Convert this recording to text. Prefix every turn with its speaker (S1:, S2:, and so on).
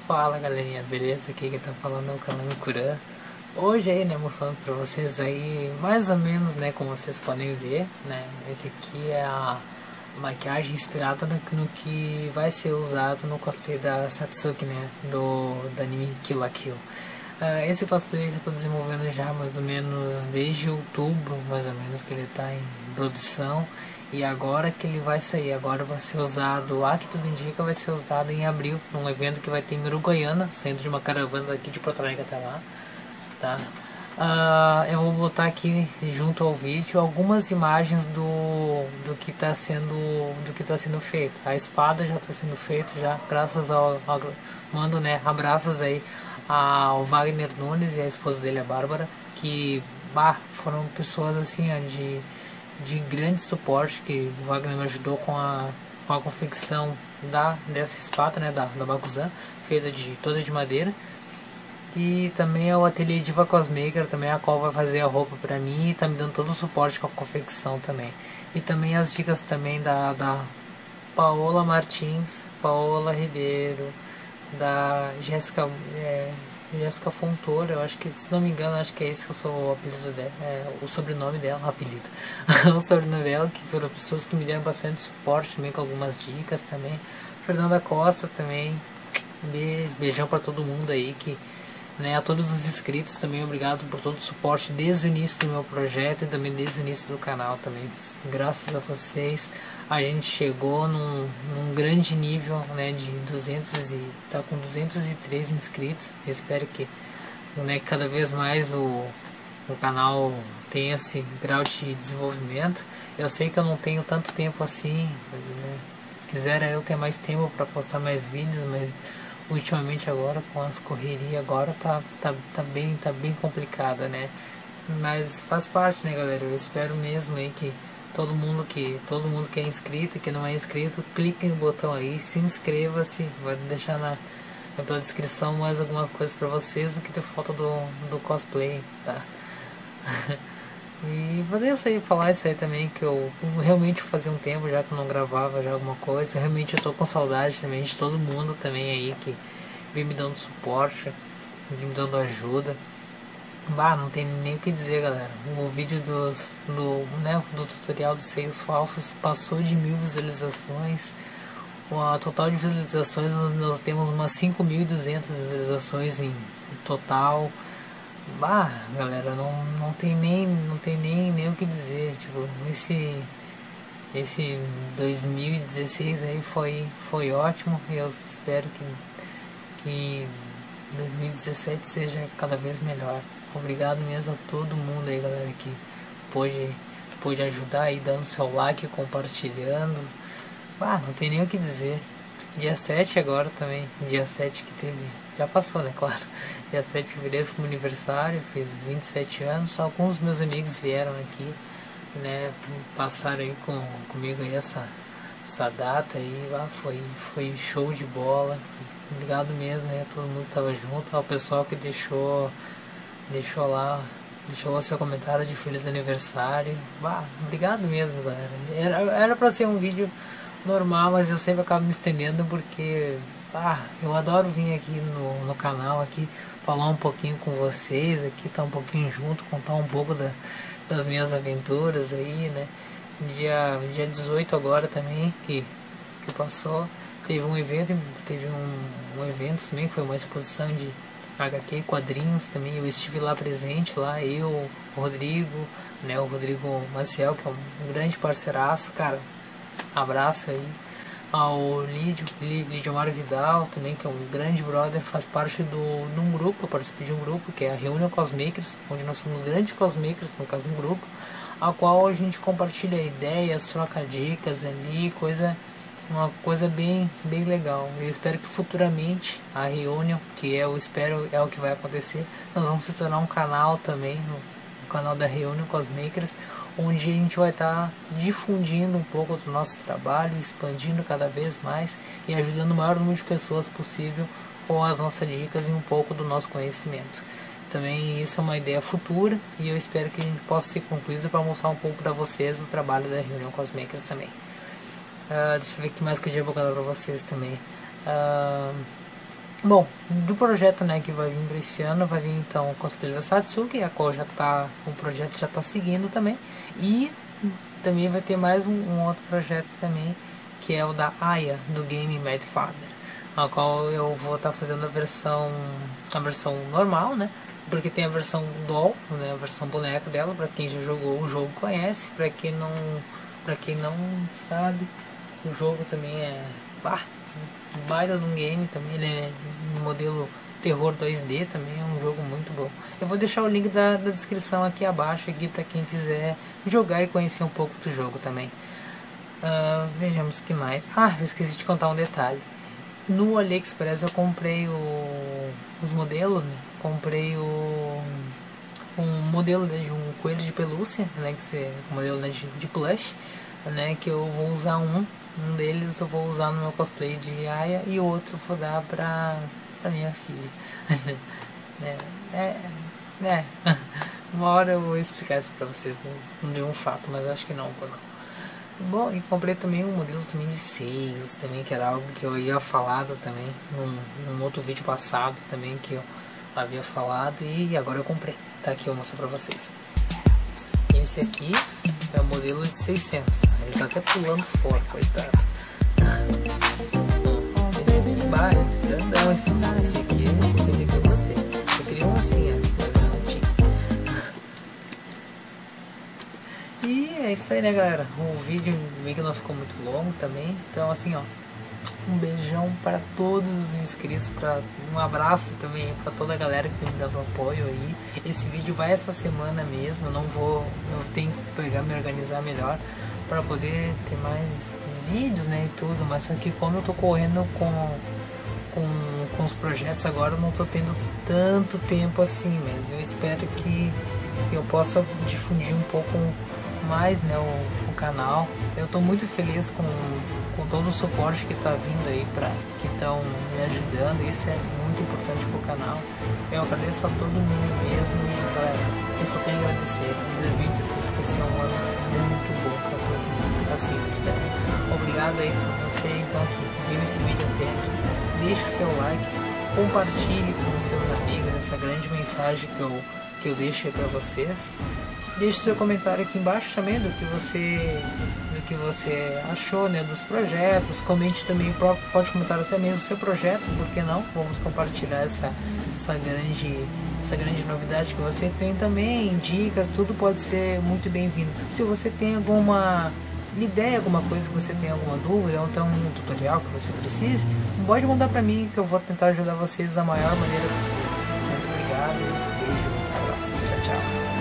S1: Fala galerinha, beleza? Aqui quem tá falando é o Calango Kuran. Hoje aí, né, mostrando pra vocês aí, mais ou menos, né, como vocês podem ver, né, esse aqui é a maquiagem inspirada no que vai ser usado no cosplay da Satsuki, né, do anime Kill la Kill. Esse cosplay eu tô desenvolvendo já mais ou menos desde outubro, mais ou menos, que ele tá em produção. E agora que ele vai sair, agora vai ser usado, lá que tudo indica, vai ser usado em abril, num evento que vai ter em Uruguaiana, saindo de uma caravana daqui de Porto Alegre até lá, tá? Eu vou botar aqui junto ao vídeo algumas imagens do que está sendo feito. A espada já está sendo feita, já graças ao mando, né, abraços aí ao Wagner Nunes e a esposa dele, a Bárbara, que foram pessoas assim de grande suporte, que o Wagner me ajudou com a confecção dessa espada, né, da Bakuzan, feita toda de madeira. E também é o ateliê Diva Cosmaker, também a qual vai fazer a roupa pra mim e tá me dando todo o suporte com a confecção também. E também as dicas também da Paola Martins, Paola Ribeiro, da Jéssica Fontoura, eu acho que, se não me engano, acho que é esse que eu o apelido dela, o sobrenome dela, o apelido, o sobrenome dela, que foram pessoas que me deram bastante suporte também com algumas dicas também. Fernanda Costa também, beijão pra todo mundo aí que, né, a todos os inscritos também, obrigado por todo o suporte desde o início do meu projeto e também desde o início do canal também. Graças a vocês a gente chegou num grande nível, né, de 200 e tá com 203 inscritos. Eu espero que, né, cada vez mais o canal tenha esse grau de desenvolvimento. Eu sei que eu não tenho tanto tempo assim, né? Quisera eu ter mais tempo para postar mais vídeos, mas ultimamente agora com as correrias agora tá bem complicada, né? Mas faz parte, né, galera? Eu espero mesmo aí que todo mundo que é inscrito e que não é inscrito, clique no botão aí, se inscreva-se, vai deixar pela descrição mais algumas coisas pra vocês do que ter foto do cosplay, tá? E falar isso aí também, que eu realmente fazia um tempo já que eu não gravava já alguma coisa. Realmente eu tô com saudade também de todo mundo também aí que vem me dando suporte, vem me dando ajuda. Não tem nem o que dizer, galera. O vídeo do tutorial dos seios falsos passou de 1000 visualizações. A total de visualizações, nós temos umas 5.200 visualizações em total. Galera, não tem nem o que dizer. Tipo, esse 2016 aí foi ótimo. E eu espero que 2017 seja cada vez melhor. Obrigado mesmo a todo mundo aí, galera, que pôde ajudar aí, dando seu like, compartilhando. Não tem nem o que dizer. Dia 7 agora também, dia 7 que teve, já passou, né, claro. Dia 7 de fevereiro foi meu aniversário, fiz 27 anos, só alguns meus amigos vieram aqui, né, passaram aí comigo aí essa data aí, foi show de bola. Obrigado mesmo aí a todo mundo que tava junto, ao pessoal que deixou lá seu comentário de feliz aniversário. Obrigado mesmo, galera. Era pra ser um vídeo normal, mas eu sempre acabo me estendendo porque eu adoro vir aqui no canal aqui, falar um pouquinho com vocês aqui, estar um pouquinho junto, contar um pouco das minhas aventuras aí, né. Dia 18 agora também que passou, teve um evento também, que foi uma exposição de HQ e quadrinhos também. Eu estive lá presente, eu, o Rodrigo, né, o Rodrigo Maciel, que é um grande parceiraço, cara. Abraço aí ao Lídio Mário Vidal também, que é um grande brother, faz parte de um grupo, eu participo de um grupo que é a Reunião Cosmakers, onde nós somos grandes cosmakers, no caso um grupo, a qual a gente compartilha ideias, troca dicas ali, uma coisa bem legal. Eu espero que futuramente a Reunião, que é o que vai acontecer, nós vamos se tornar um canal também, no canal da Reunião Cosmakers, onde a gente vai estar difundindo um pouco do nosso trabalho, expandindo cada vez mais e ajudando o maior número de pessoas possível com as nossas dicas e um pouco do nosso conhecimento. Também isso é uma ideia futura e eu espero que a gente possa ser concluído para mostrar um pouco para vocês o trabalho da Reunião Cosmakers também. Deixa eu ver o que mais que eu já vou contar para vocês também. Bom, do projeto, né, que vai vir para esse ano, vai vir então o cosplay da Satsuki, a qual o projeto já está seguindo também, e também vai ter mais um outro projeto também, que é o da Aya, do game Mad Father, a qual eu vou estar fazendo a versão normal, né, porque tem a versão doll, né, a versão boneco dela, para quem já jogou o jogo conhece, para quem não sabe, o jogo também é baita de um game também, ele é um modelo terror 2D também, é um jogo muito bom. Eu vou deixar o link da descrição aqui abaixo aqui para quem quiser jogar e conhecer um pouco do jogo também. Vejamos o que mais. Eu esqueci de contar um detalhe. No AliExpress eu comprei os modelos, né? Comprei um modelo, né, de um coelho de pelúcia, né, um modelo, né, de plush, né, que eu vou usar um deles eu vou usar no meu cosplay de Aya e o outro vou dar pra minha filha. Uma hora eu vou explicar isso pra vocês, não deu um fato, mas acho que não, por não. Bom, e comprei também um modelo também de seios, também, que era algo que eu ia falado também num outro vídeo passado também, que eu havia falado, e agora eu comprei. Tá aqui, eu vou mostrar pra vocês. Esse aqui é o modelo de 600. Ele tá até pulando fora, coitado. Esse aqui, esse grandão. Esse aqui eu gostei. Eu queria um assim antes, mas eu não tinha. E é isso aí, né, galera? O vídeo meio que não ficou muito longo também. Então, assim, ó, um beijão para todos os inscritos, um abraço também para toda a galera que me dá o apoio aí. Esse vídeo vai essa semana mesmo, eu tenho que me organizar melhor para poder ter mais vídeos, né, e tudo, mas só que como eu tô correndo com os projetos agora, eu não tô tendo tanto tempo assim, mas eu espero que eu possa difundir um pouco mais, né, o canal. Eu tô muito feliz com todo o suporte que tá vindo aí, que estão me ajudando. Isso é muito importante pro canal. Eu agradeço a todo mundo mesmo e, galera, eu só tenho a agradecer. 2017 vai ser um ano muito bom pra todo mundo, assim eu espero. Obrigado aí pra você então que viu esse vídeo até aqui. Deixe o seu like, compartilhe com os seus amigos essa grande mensagem que eu deixo aí pra vocês. Deixe seu comentário aqui embaixo também do que você achou, né, dos projetos. Comente também, pode comentar até mesmo o seu projeto, por que não? Vamos compartilhar essa grande novidade que você tem também, dicas, tudo pode ser muito bem-vindo. Se você tem alguma ideia, alguma coisa que você tem alguma dúvida, ou então um tutorial que você precise, pode mandar pra mim que eu vou tentar ajudar vocês da maior maneira possível. Muito obrigado, beijo, abraços, tchau, tchau.